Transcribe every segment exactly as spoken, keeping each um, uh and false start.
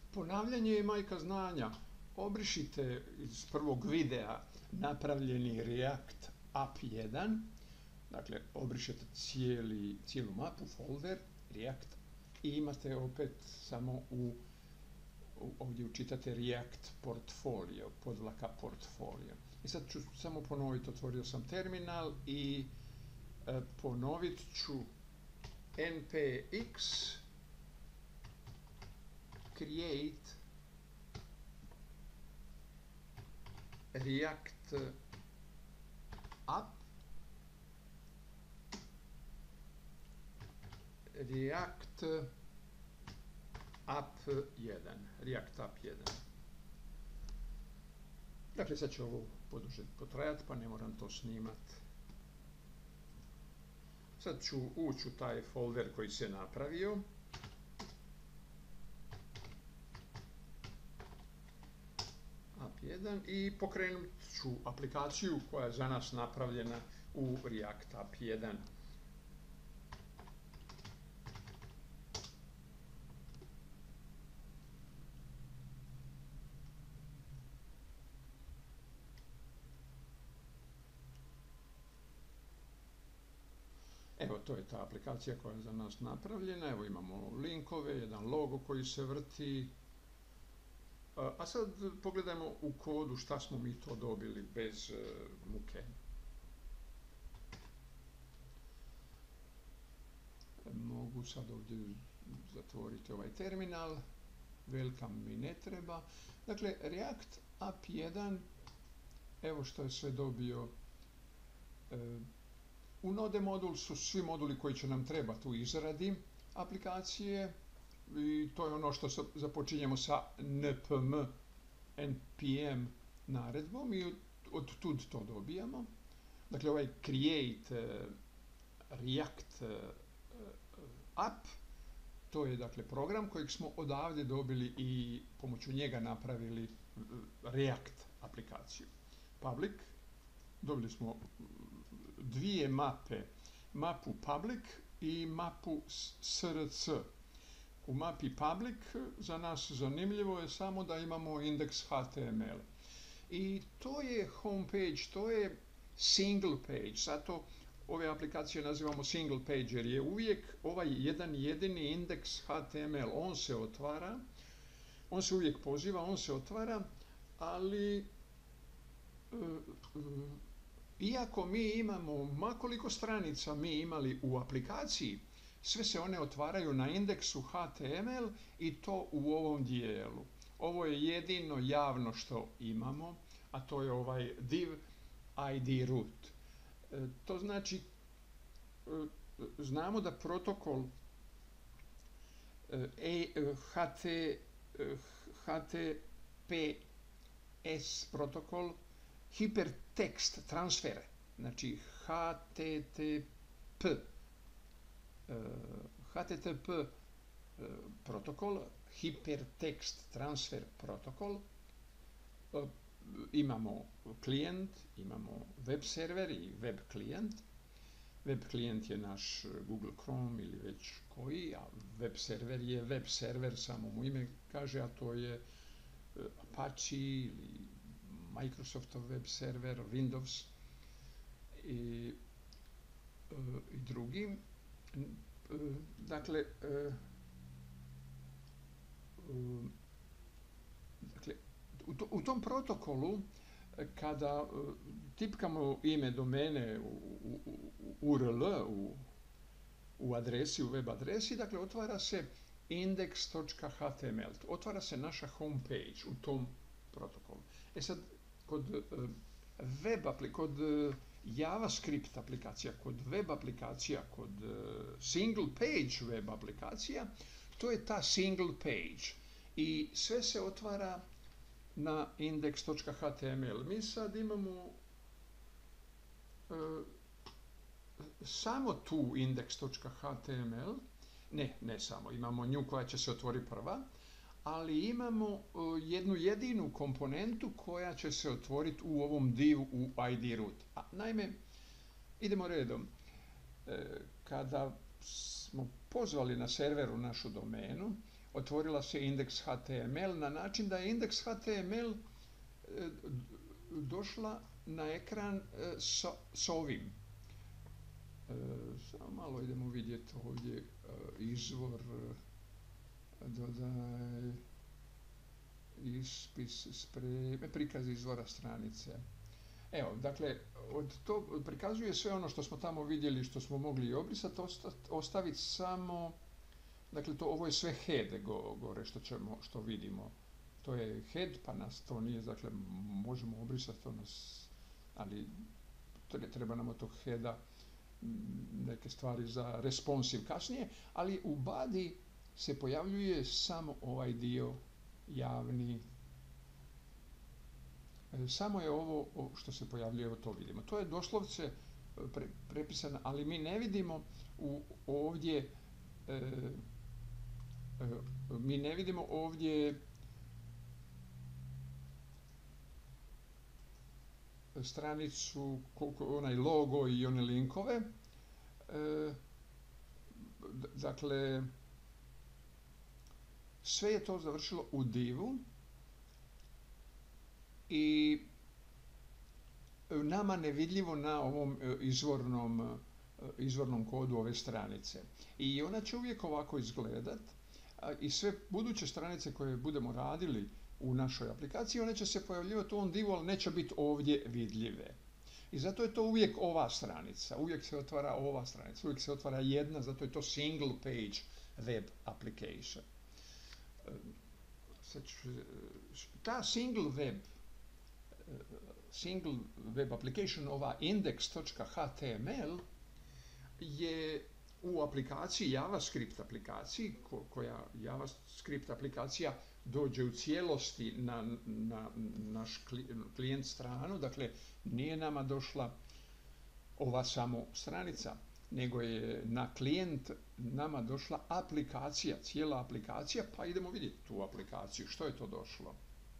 Ponavljanje je majka znanja. Obrišite iz prvog videa napravljeni React app jedan, dakle obrišete cijeli, cijelu mapu, folder, React i imate opet samo u, u ovdje učitate React portfolio, podvlaka portfolio. I sad ću samo ponoviti, otvorio sam terminal i e, ponovit ću npx create React app React app jedan. React app jedan. Dakle, sad će ovo poduže potrajati, pa ne moram to snimati. Sad ću ući u taj folder koji se napravio. app jedan i pokrenut ću aplikaciju koja je za nas napravljena u React app jedan. Evo, to je ta aplikacija koja je za nas napravljena. Evo imamo linkove, jedan logo koji se vrti. A sad pogledajmo u kodu šta smo mi to dobili bez muke. Mogu sad ovdje zatvoriti ovaj terminal. Welcome mi ne treba. Dakle, React app jedan, evo što je sve dobio. U Node modul su svi moduli koji će nam trebati u izradi aplikacije. I to je ono što započinjemo sa npm, npm naredbom i od tud to dobijamo. Dakle, ovaj create React app, to je dakle program kojeg smo odavde dobili i pomoću njega napravili React aplikaciju. Public, dobili smo dvije mape, mapu public i mapu src. U mapi public za nas zanimljivo je samo da imamo indeks H T M L. I to je homepage, to je single page. Zato ove aplikacije nazivamo single page jer je uvijek ovaj jedan jedini indeks H T M L. On se otvara, on se uvijek poziva, on se otvara, ali uh, uh, iako mi imamo, makoliko stranica mi imali u aplikaciji, sve se one otvaraju na indeksu H T M L i to u ovom dijelu. Ovo je jedino javno što imamo, a to je ovaj div I D root. E, to znači, e, znamo da protokol e, H T, H T P S protokol hipertekst transfer, znači H T T P H T T P protokol, hipertekst transfer protokol, imamo klijent, imamo web server i web klijent. Web klijent je naš Google Chrome ili već koji, a web server je web server, samo mu ime kaže, a to je Apache ili Microsoftov web server, Windows i, i drugi. Dakle, dakle u tom protokolu kada tipkamo ime domene u U R L, u, u adresi, u web adresi, dakle otvara se index točka H T M L, otvara se naša homepage u tom protokolu. E sad, kod web aplikacija, kod JavaScript aplikacija, kod web aplikacija, kod single page web aplikacija, to je ta single page i sve se otvara na index točka H T M L. Mi sad imamo uh, samo tu index točka H T M L, ne, ne samo, imamo nju koja će se otvoriti prva, ali imamo uh, jednu jedinu komponentu koja će se otvoriti u ovom divu u I D root. A, naime, idemo redom. E, kada smo pozvali na serveru našu domenu, otvorila se indeks H T M L na način da je indeks H T M L došla na ekran sa, s ovim. Samo malo idemo vidjeti ovdje izvor, dodaj, ispis, spreme, prikaz izvora stranice. Evo, dakle, od to prikazuje sve ono što smo tamo vidjeli, što smo mogli obrisati, ostaviti samo, dakle, to, ovo je sve head gore što, ćemo, što vidimo. To je head, pa nas to nije, dakle, možemo obrisati to nas, ali treba nam od tog heada neke stvari za responsive kasnije, ali u body se pojavljuje samo ovaj dio javni. Samo je ovo što se pojavljuje, evo to vidimo. To je doslovce pre, prepisano, ali mi ne vidimo u, ovdje e, e, mi ne vidimo ovdje stranicu, onaj logo i one linkove. E, dakle, sve je to završilo u divu i nama nevidljivo na ovom izvornom, izvornom kodu ove stranice. I ona će uvijek ovako izgledat i sve buduće stranice koje budemo radili u našoj aplikaciji, one će se pojavljivati u ovom divu, ali neće biti ovdje vidljive. I zato je to uvijek ova stranica, uvijek se otvara ova stranica, uvijek se otvara jedna, zato je to single page web application. Ta single web single web application, ova index.html je u aplikaciji, JavaScript aplikaciji, koja JavaScript aplikacija dođe u cijelosti na, na naš klijent stranu, dakle nije nama došla ova samo stranica, nego je na klijent nama došla aplikacija, cijela aplikacija, pa idemo vidjeti tu aplikaciju, što je to došlo.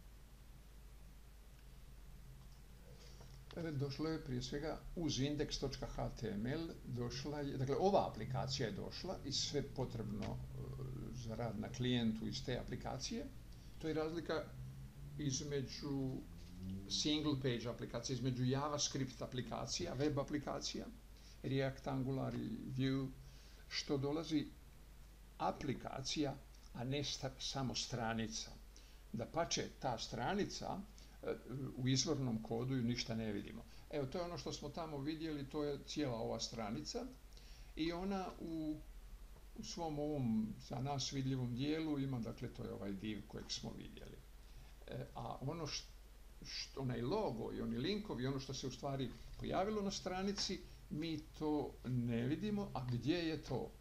Došlo je prije svega uz index.html, došla je, dakle ova aplikacija je došla i sve potrebno za rad na klijentu iz te aplikacije. To je razlika između single page aplikacije, između JavaScript aplikacija, web aplikacija, React, Angular i Vue, što dolazi aplikacija, a ne samo stranica. Dapače, ta stranica u izvornom kodu i ništa ne vidimo. Evo, to je ono što smo tamo vidjeli, to je cijela ova stranica i ona u, u svom ovom za nas vidljivom dijelu ima, dakle, to je ovaj div kojeg smo vidjeli. E, a ono što, što, onaj logo i oni linkovi, ono što se u stvari pojavilo na stranici, mi to ne vidimo, a gdje je to?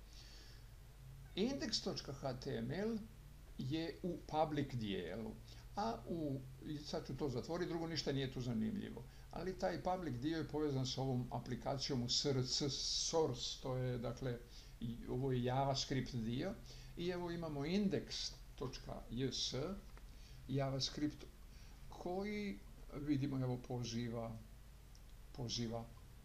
Index.html je u public dijelu. A u, sad ću to zatvoriti, drugo ništa nije tu zanimljivo. Ali taj public dio je povezan s ovom aplikacijom u S R C source, to je, dakle, ovo je JavaScript dio. I evo imamo index.js, JavaScript, koji, vidimo, evo poziva, poziva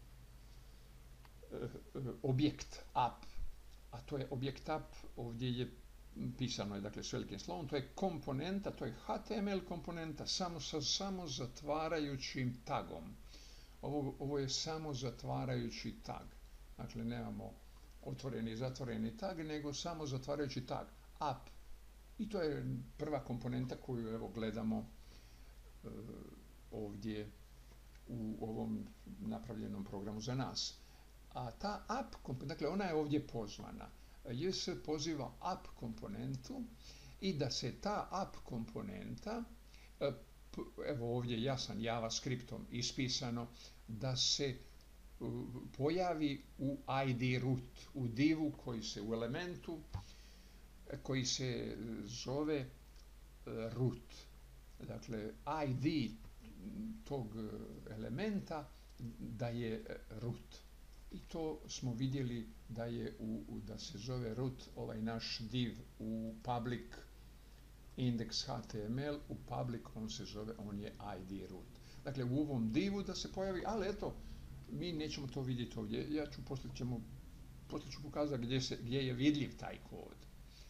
objekt app, a to je objekt app, ovdje je pisano je, dakle, s velikim slovom, to je komponenta, to je H T M L komponenta samo sa samo zatvarajućim tagom. Ovo, ovo je samo zatvarajući tag. Dakle, nemamo otvoreni i zatvoreni tag, nego samo zatvarajući tag, app. I to je prva komponenta koju, evo, gledamo uh, ovdje u ovom napravljenom programu za nas. A ta app komponenta, dakle, ona je ovdje pozvana. J S poziva app komponentu i da se ta app komponenta, evo ovdje jasan JavaScriptom ispisano, da se pojavi u I D root, u divu koji se u elementu, koji se zove root. Dakle, I D tog elementa da je root. I to smo vidjeli da je u, da se zove root ovaj naš div u public index.html, u public on se zove, on je I D root. Dakle, u ovom divu da se pojavi, ali eto, mi nećemo to vidjeti ovdje. Ja ću, poslije ćemo, poslije ću pokazati gdje, se, gdje je vidljiv taj kod.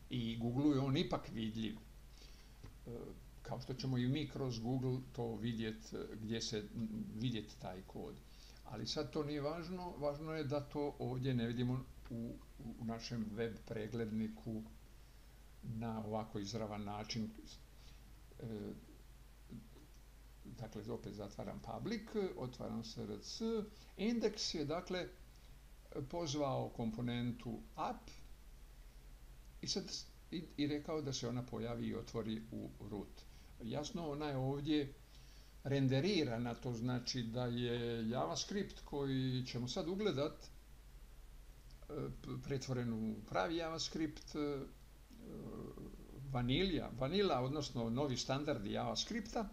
i Google je on ipak vidljiv. Kao što ćemo i mi kroz Google to vidjeti, gdje se vidjeti taj kod. Ali sad to nije važno, važno je da to ovdje ne vidimo u, u našem web pregledniku na ovako izravan način. E, dakle, opet zatvaram public, otvaram src. Indeks je, dakle, pozvao komponentu app i, sad, i, i rekao da se ona pojavi i otvori u root. Jasno, ona je ovdje renderirana, to znači da je JavaScript koji ćemo sad ugledat pretvoren u pravi JavaScript, vanilja, vanila, odnosno novi standardi JavaScripta,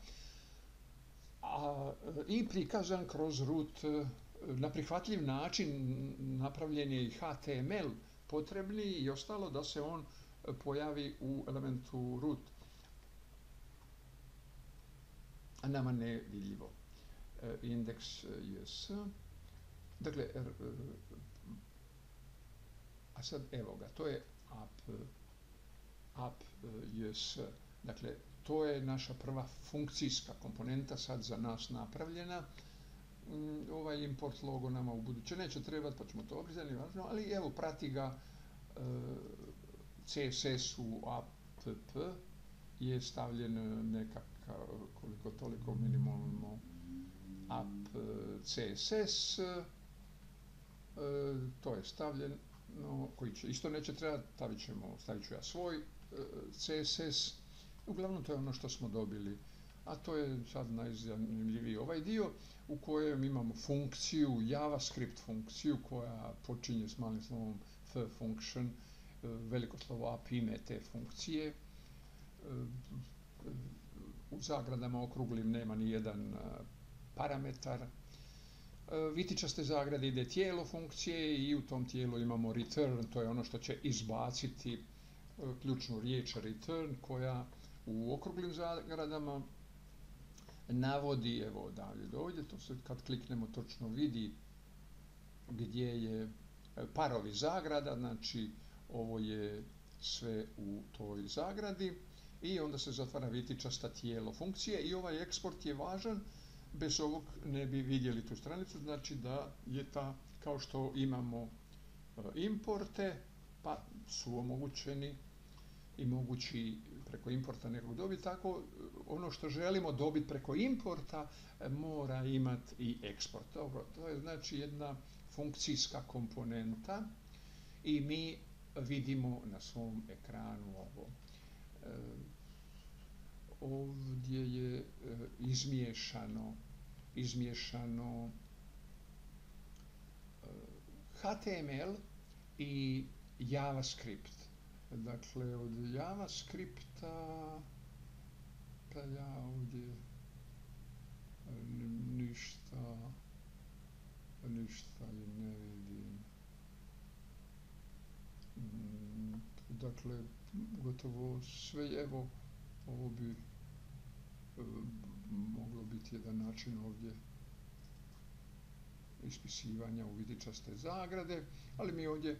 a i prikazan kroz root na prihvatljiv način. Napravljen je i H T M L potrebni i ostalo da se on pojavi u elementu root. A nama ne vidljivo. Index.js. Dakle, a sad evo ga, to je app, app.js. Dakle, to je naša prva funkcijska komponenta sad za nas napravljena. Ovaj import logo nama u buduće neće trebati, pa ćemo to obrizati, važno, ali evo prati ga C S S u app je stavljen nekakav, koliko toliko minimalno app C S S, to je stavljeno, koji će isto neće trebati, stavit ćemo, stavit ću ja svoj C S S. Uglavnom to je ono što smo dobili, a to je sad najzanimljiviji ovaj dio u kojem imamo funkciju, JavaScript funkciju koja počinje s malim slovom f function, veliko slovo app ime te funkcije. U zagradama okruglim nema ni jedan parametar. Vitičaste zagrade ide tijelo funkcije i u tom tijelu imamo return, to je ono što će izbaciti ključnu riječ return koja u okruglim zagradama navodi, evo dalje dovdje, to se kad kliknemo točno vidi gdje je parovi zagrada, znači ovo je sve u toj zagradi i onda se zatvara vitičasta tijelo funkcije i ovaj eksport je važan, bez ovog ne bi vidjeli tu stranicu, znači da je ta, kao što imamo importe, pa su omogućeni i mogući preko importa nekog dobiti, tako ono što želimo dobiti preko importa mora imati i eksport. Dobro, to je znači jedna funkcijska komponenta i mi vidimo na svom ekranu ovo. E, ovdje je e, izmiješano, izmiješano e, H T M L i JavaScript. Dakle, od JavaScripta pa ja ovdje ništa ništa ne vidim. Dakle, gotovo sve, evo, ovo bi moglo biti jedan način ovdje ispisivanja u vitičaste zagrade, ali mi ovdje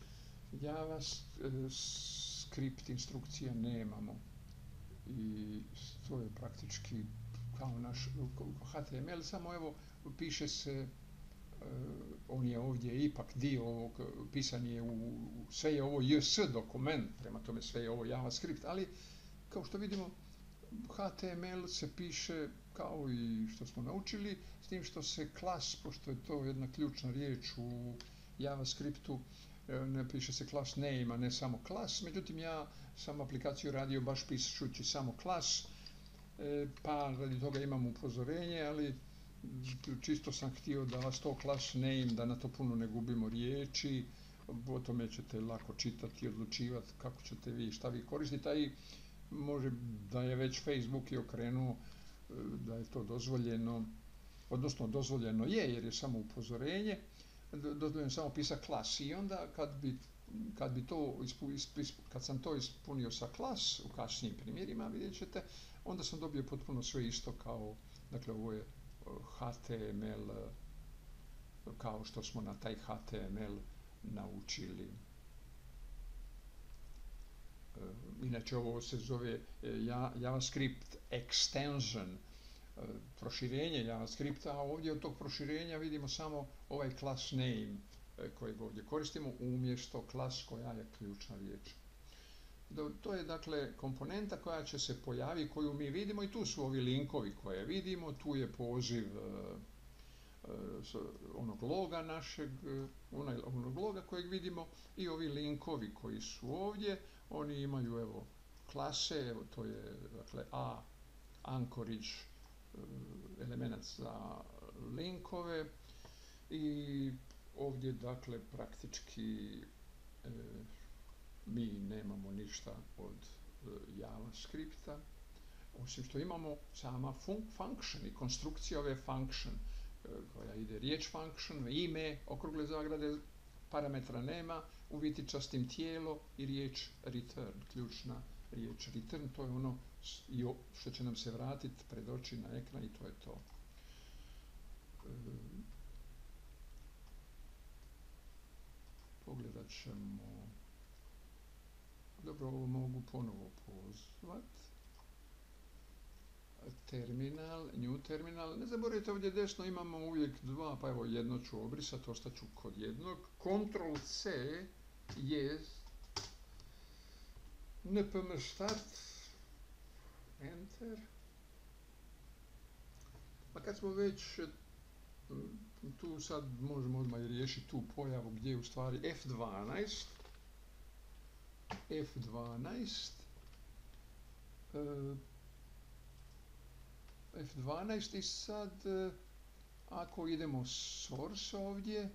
JavaScript instrukcija nemamo i to je praktički kao naš H T M L, samo evo piše se, on je ovdje ipak dio ovog, pisan je u, sve je ovo J S dokument, prema tome sve je ovo JavaScript, ali kao što vidimo H T M L se piše kao i što smo naučili, s tim što se class, pošto je to jedna ključna riječ u JavaScriptu, ne piše se class name, a ne samo class, međutim ja sam aplikaciju radio baš pišući samo class, pa radi toga imam upozorenje, ali čisto sam htio da vas to class name, da na to puno ne gubimo riječi, o tome ćete lako čitati i odlučivati kako ćete vi, šta vi koristite, a i može da je već Facebook i okrenuo da je to dozvoljeno, odnosno dozvoljeno je jer je samo upozorenje, dozvoljeno samo pisati klas i onda kad bi, kad bi to ispu, ispu, kad sam to ispunio sa klas u kasnijim primjerima, vidjet ćete, onda sam dobio potpuno sve isto kao, dakle ovo je H T M L kao što smo na taj H T M L naučili. Inače ovo se zove JavaScript extension, proširenje JavaScripta, a ovdje od tog proširenja vidimo samo ovaj class name kojeg ovdje koristimo umjesto class koja je ključna riječ. To je dakle komponenta koja će se pojaviti, koju mi vidimo i tu su ovi linkovi koje vidimo, tu je poziv onog loga našeg, onog loga kojeg vidimo i ovi linkovi koji su ovdje, oni imaju evo klase, evo to je dakle A, anchorage, element za linkove i ovdje dakle praktički e, mi nemamo ništa od e, JavaScripta, osim što imamo sama fun function i konstrukcija ove function e, koja ide riječ function, ime, okrugle zagrade, parametra nema, uvjetičastim tijelo i riječ return, ključna riječ return, to je ono što će nam se vratiti pred oči na ekran i to je to. E, pogledat ćemo. Dobro, ovo mogu ponovo pozvati. Terminal, new terminal. Ne zaboravite, ovdje desno imamo uvijek dva, pa evo jedno ću obrisati, ostaću kod jednog. Control C je npm start, enter. Pa kad smo već tu, sad možemo odmah i riješiti tu pojavu gdje je u stvari F dvanaest. F dvanaest. F dvanaest i sad ako idemo source ovdje,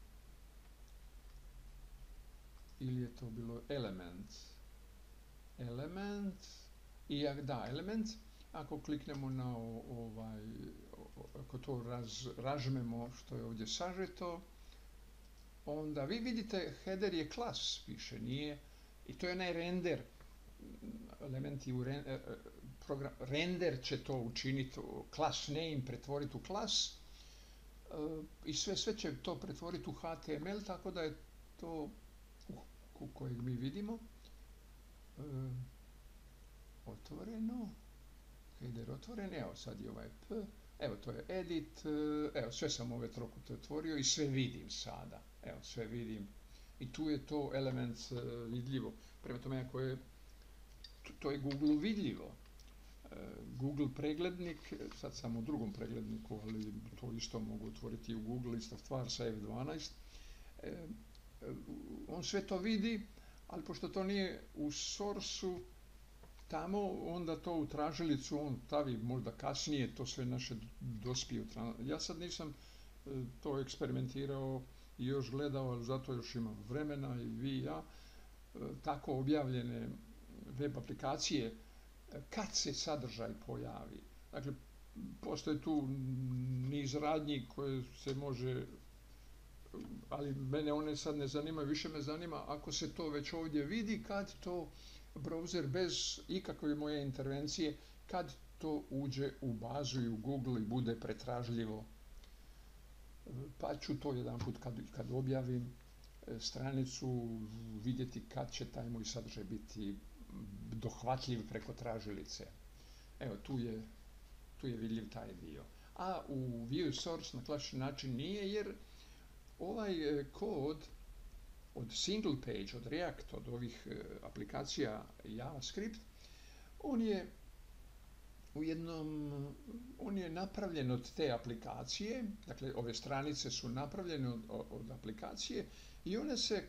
ili je to bilo element, element, i da, element, ako kliknemo na ovaj, ako to raz, ražmemo što je ovdje sažeto, onda vi vidite header je klas, piše, nije, i to je onaj render, elementi u render, program, render će to učiniti, class name pretvoriti u klas i sve, sve će to pretvoriti u H T M L, tako da je to u kojeg mi vidimo otvoreno, header otvoren, evo sad je ovaj P, evo to je edit, evo sve sam ove trokute otvorio i sve vidim sada, evo sve vidim i tu je to element vidljivo. Prema tome ako je, to je Google vidljivo. Google preglednik, sad sam u drugom pregledniku, ali to isto mogu otvoriti u Google, ista stvar sa F dvanaest. On sve to vidi, ali pošto to nije u source-u tamo, onda to u tražilicu on stavi možda kasnije, to sve naše dospije. Ja sad nisam to eksperimentirao i još gledao, ali zato još imam vremena i vi i ja, tako objavljene web aplikacije, kad se sadržaj pojavi. Dakle, postoje tu niz radnji koje se može, ali mene one sad ne zanimaju, više me zanima ako se to već ovdje vidi, kad to browser bez ikakve moje intervencije, kad to uđe u bazu i u Google i bude pretražljivo. Pa ću to jedan put kad, kad objavim stranicu vidjeti kad će taj moj sadržaj biti dohvatljiv preko tražilice. Evo, tu je, tu je vidljiv taj dio. A u view source na klasičan način nije, jer ovaj kod od single page, od React, od ovih aplikacija JavaScript, on je u jednom, on je napravljen od te aplikacije, dakle ove stranice su napravljene od, od aplikacije i one se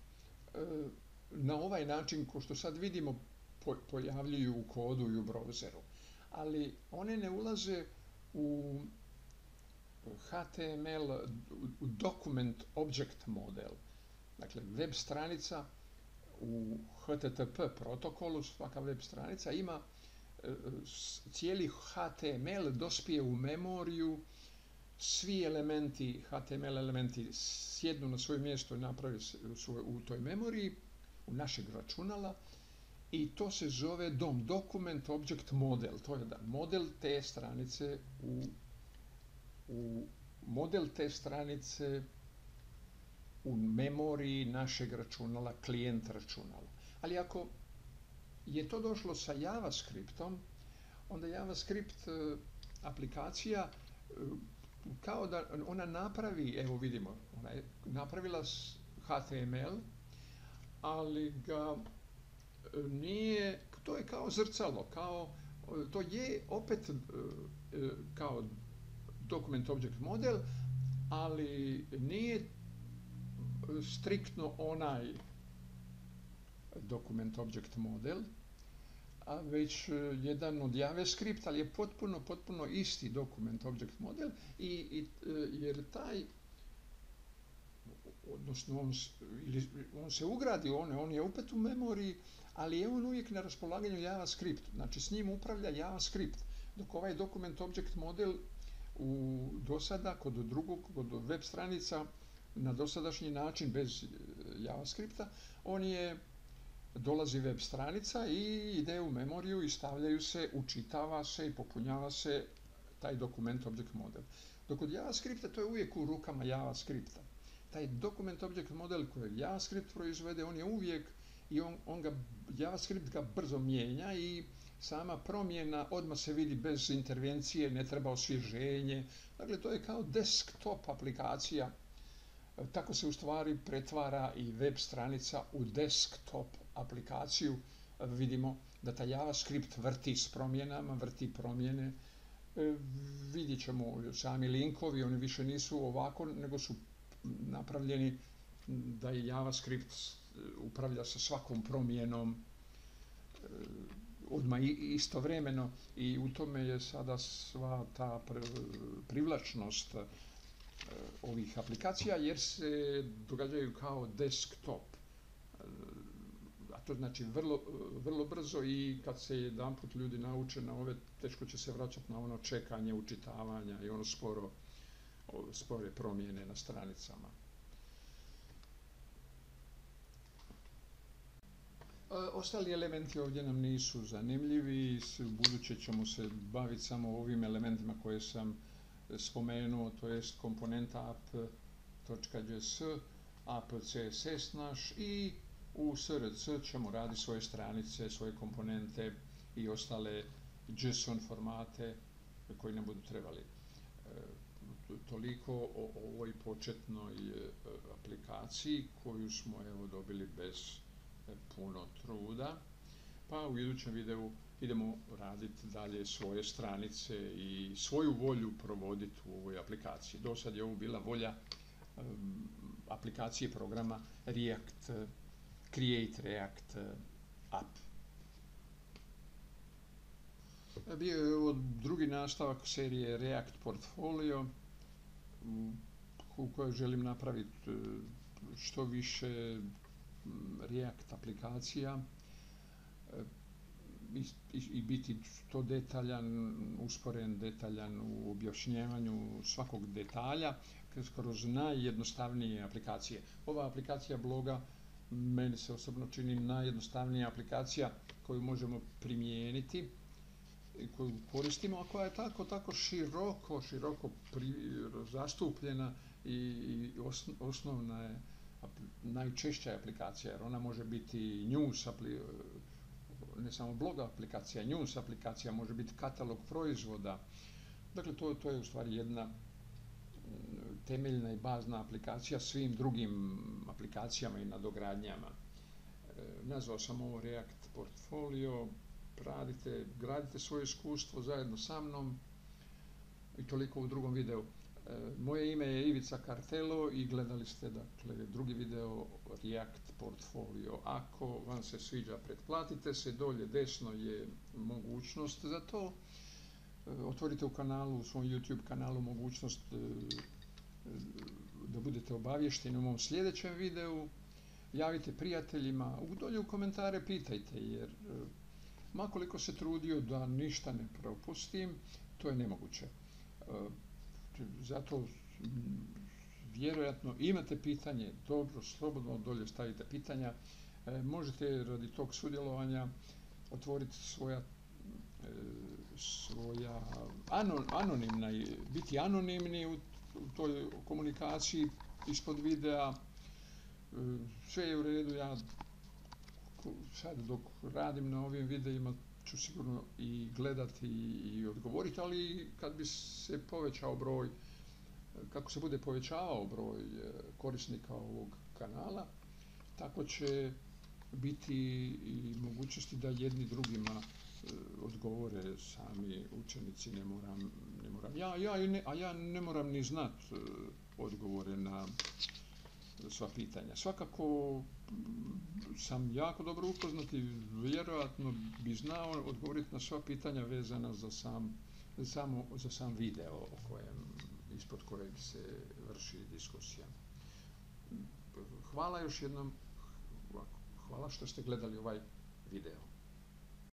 na ovaj način, ko što sad vidimo, pojavljuju u kodu i u browseru. Ali one ne ulaze u H T M L, u document object model. Dakle, web stranica u H T T P protokolu, svaka web stranica ima cijeli H T M L dospije u memoriju, svi elementi, H T M L elementi sjednu na svoje mjesto i naprave u toj memoriji, u našeg računala, i to se zove D O M, Document Object Model. To je da model te stranice u, u model te stranice u memoriji našeg računala, klijent računala. Ali ako je to došlo sa JavaScriptom, onda JavaScript aplikacija kao da ona napravi, evo vidimo, ona je napravila H T M L, ali ga nije, to je kao zrcalo, kao, to je opet kao document object model, ali nije striktno onaj document object model, a već jedan od JavaScript, ali je potpuno, potpuno isti document object model i, i jer taj, odnosno on, on se ugradi, on, on je opet u memoriji, ali je on uvijek na raspolaganju JavaScript, znači s njim upravlja JavaScript, dok ovaj document object model u dosada kod drugog, kod web stranica na dosadašnji način bez JavaScripta, on je dolazi web stranica i ide u memoriju i stavljaju se, učitava se i popunjava se taj dokument object model. Dok kod JavaScripta to je uvijek u rukama JavaScripta. Taj dokument object model koji JavaScript proizvede, on je uvijek i on, on ga, JavaScript ga brzo mijenja i sama promjena odmah se vidi bez intervencije, ne treba osvježenje. Dakle, to je kao desktop aplikacija. Tako se u stvari pretvara i web stranica u desktop aplikaciju. Vidimo da ta JavaScript vrti s promjenama, vrti promjene. Vidjet ćemo sami linkovi, oni više nisu ovako, nego su napravljeni da je JavaScript upravlja sa svakom promjenom odmah istovremeno i u tome je sada sva ta privlačnost ovih aplikacija jer se događaju kao desktop. A to znači vrlo, vrlo brzo i kad se jedanput ljudi nauče na ove, teško će se vraćati na ono čekanje, učitavanja i ono sporo, spore promjene na stranicama. Ostali elementi ovdje nam nisu zanimljivi, buduće ćemo se baviti samo ovim elementima koje sam spomenuo, to jest komponenta app.js, app.css naš i u S R C ćemo raditi svoje stranice, svoje komponente i ostale JSON formate koji nam budu trebali. Toliko o ovoj početnoj aplikaciji koju smo evo dobili bez puno truda. Pa u idućem videu idemo raditi dalje svoje stranice i svoju volju provoditi u ovoj aplikaciji. Do sad je ovo bila volja um, aplikacije programa React, Create React App. Bio je ovo drugi nastavak serije React Portfolio u kojoj želim napraviti što više React aplikacija i, i, i biti što detaljan, usporen, detaljan u objašnjavanju svakog detalja kroz najjednostavnije aplikacije. Ova aplikacija bloga meni se osobno čini najjednostavnija aplikacija koju možemo primijeniti i koju koristimo, a koja je tako, tako široko, široko pri, zastupljena i, i osn, osnovna je najčešća aplikacija, jer ona može biti news, ne samo blog aplikacija, news aplikacija, može biti katalog proizvoda. Dakle, to, to je u stvari jedna temeljna i bazna aplikacija svim drugim aplikacijama i nadogradnjama. Nazvao sam ovo React Portfolio, radite, gradite svoje iskustvo zajedno sa mnom i toliko u drugom videu. Moje ime je Ivica Kartelo i gledali ste dakle drugi video React Portfolio. Ako vam se sviđa, pretplatite se, dolje desno je mogućnost za to. Otvorite u kanalu, u svom YouTube kanalu mogućnost da budete obavješteni u mom sljedećem videu. Javite prijateljima, dolje u komentare pitajte, jer ma koliko se trudio da ništa ne propustim, to je nemoguće. Zato vjerojatno imate pitanje, dobro, slobodno dolje stavite pitanja. E, možete radi tog sudjelovanja otvoriti svoja, e, svoja anon, anonimna, biti anonimni u, u toj komunikaciji ispod videa. E, sve je u redu, ja sad dok radim na ovim videima ću sigurno i gledati i odgovoriti, ali kad bi se povećao broj, kako se bude povećavao broj korisnika ovog kanala, tako će biti i mogućnosti da jedni drugima odgovore sami učenici, ne moram, ne moram ja, ja ne, a ja ne moram ni znat odgovore na sva pitanja. Svakako sam jako dobro upoznat i vjerojatno bi znao odgovoriti na sva pitanja vezana za sam, samo za sam video o kojem, ispod kojeg se vrši diskusija. Hvala još jednom, hvala što ste gledali ovaj video.